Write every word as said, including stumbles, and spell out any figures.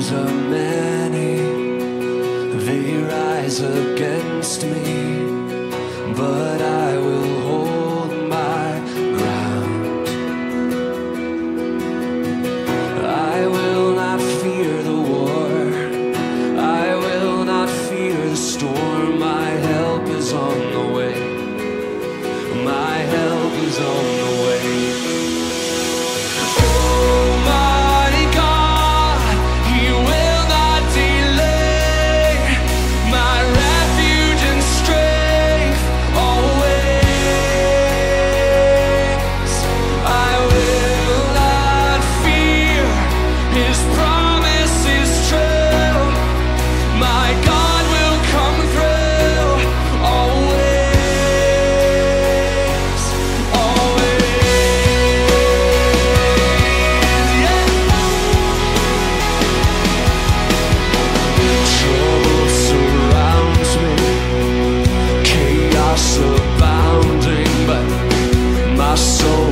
foes are many, they rise against me, but I will hold my ground. I will not fear the war, I will not fear the storm. My help is on the way, my help is on the way. Oh my God, He will not delay, my refuge and strength always. I will not fear, His promise is true, my God will come through always, always. Yeah. Trouble surrounds me, chaos abounding, but my soul